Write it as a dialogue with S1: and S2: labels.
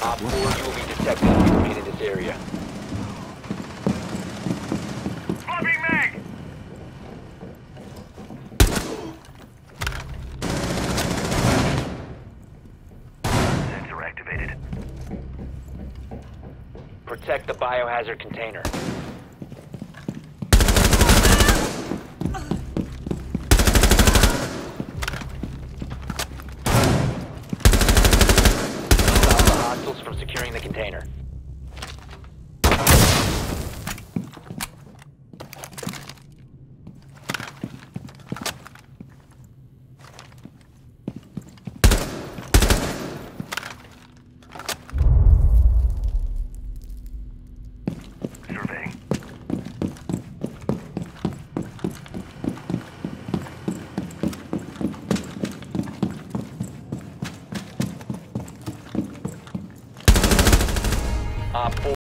S1: Op 4, you will be detected if you remain in this area.
S2: Fluffy mag! Sensor activated.
S1: Protect the biohazard container. Stop the hostiles from securing the container.
S2: Surveying.
S1: Op 4